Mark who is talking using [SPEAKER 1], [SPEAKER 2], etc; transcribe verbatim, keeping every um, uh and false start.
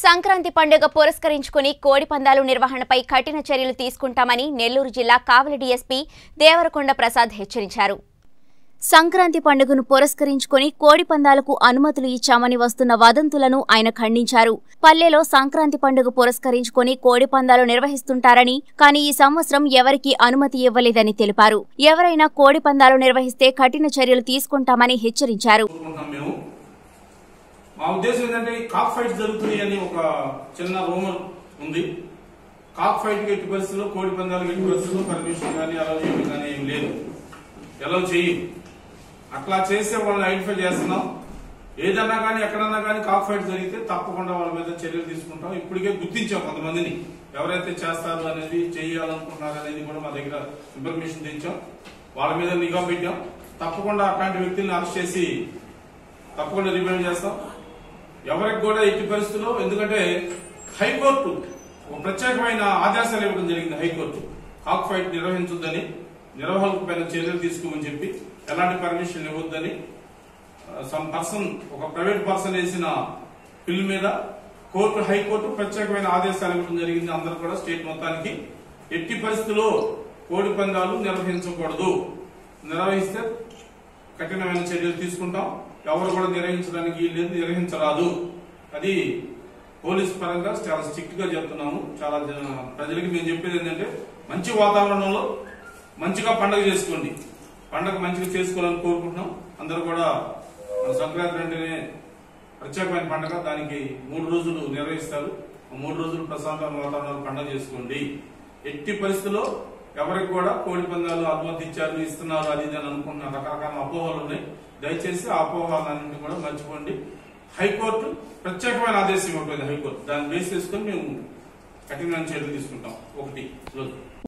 [SPEAKER 1] సంక్రాంతి పండుగ పురస్కరించుకుని కోడి పందాలు నిర్వహణపై కఠిన చర్యలు తీసుకుంటామని నెల్లూరు జిల్లా కావలి డీఎస్పీ దేవరకొండ ప్రసాద్ హెచ్చరించారు. సంక్రాంతి పండుగను పురస్కరించుకుని కోడి పందాలకు అనుమతులు ఇచ్చామని వస్తున్న వదంతులను ఆయన ఖండించారు. పల్లెలో సంక్రాంతి పండుగ పురస్కరించుకుని కోడి పందాలు నిర్వహిస్తుంటారని, కానీ ఈ సంవత్సరం ఎవరికీ అనుమతి ఇవ్వలేదని తెలిపారు. ఎవరైనా కోడి పందాలు నిర్వహిస్తే కఠిన చర్యలు తీసుకుంటామని హెచ్చరించారు.
[SPEAKER 2] మా ఉద్దేశం ఏంటంటే కాక్ ఫైట్స్ జరుగుతున్నాయి అని ఒక చిన్న రూమర్ ఉంది. కాక్ ఫైట్ ఎట్టి పరిస్థితుల్లో, కోడి పందాలు ఎట్టి పరిస్థితుల్లో పర్మిషన్ కానీ అలౌ చేయడం కానీ ఏం లేదు, అలౌ చేయి. అట్లా చేసే వాళ్ళని ఐడెంటిఫై చేస్తున్నాం. ఏదన్నా కానీ ఎక్కడన్నా కానీ కాక్ ఫైట్ జరిగితే తప్పకుండా వాళ్ళ మీద చర్యలు తీసుకుంటాం. ఇప్పటికే గుర్తించాం కొంతమందిని, ఎవరైతే చేస్తారు అనేది, చేయాలనుకుంటున్నారు అనేది కూడా మా దగ్గర ఇన్ఫర్మేషన్ తెచ్చాం. వాళ్ళ మీద నిఘా పెట్టాం. తప్పకుండా అట్లాంటి వ్యక్తులను అరెస్ట్ చేసి తప్పకుండా రిమాండ్ చేస్తాం. ఎవరికి కూడా ఎట్టి పరిస్థితుల్లో, ఎందుకంటే హైకోర్టు ఒక ప్రత్యేకమైన ఆదేశాలు ఇవ్వడం జరిగింది. హైకోర్టు కాక్ ఫైట్ నిర్వహించొద్దని, నిర్వాహకుల పైన చర్యలు తీసుకోమని చెప్పి, ఎలాంటి పర్మిషన్ ఇవ్వద్దని సమ్ పర్సన్, ఒక ప్రైవేట్ పర్సన్ వేసిన బిల్ మీద కోర్టు, హైకోర్టు ప్రత్యేకమైన ఆదేశాలు ఇవ్వడం జరిగింది. అందరూ కూడా స్టేట్ మొత్తానికి ఎట్టి పరిస్థితుల్లో కోడి పందాలు నిర్వహించకూడదు, నిర్వహిస్తే కఠినమైన చర్యలు తీసుకుంటాం. ఎవరు కూడా నిర్వహించడానికి లేదు, నిర్వహించరాదు. అది పోలీస్ పరంగా చాలా స్ట్రిక్ట్ గా చెప్తున్నాము. చాలా ప్రజలకి మేము చెప్పేది ఏంటంటే, మంచి వాతావరణంలో మంచిగా పండుగ చేసుకోండి. పండుగ మంచిగా చేసుకోవాలని కోరుకుంటున్నాం. అందరూ కూడా సంక్రాంతి అంటేనే ప్రత్యేకమైన పండుగ, దానికి మూడు రోజులు నిర్వహిస్తారు. మూడు రోజులు ప్రశాంతమైన వాతావరణంలో పండుగ చేసుకోండి. ఎట్టి పరిస్థితుల్లో ఎవరికి కూడా కోడి పందాలు అనుమతి ఇచ్చారు, ఇస్తున్నారు, అది ఇది అని అనుకుంటున్నారు. రకరకాల అపోహలు ఉన్నాయి. దయచేసి ఆ అపోహలన్నింటినీ కూడా మర్చిపోండి. హైకోర్టు ప్రత్యేకమైన ఆదేశం ఇవ్వకపోయింది. హైకోర్టు దాన్ని బేస్ చేసుకుని మేము కఠినమైన చర్యలు తీసుకుంటాం. ఒకటి రోజు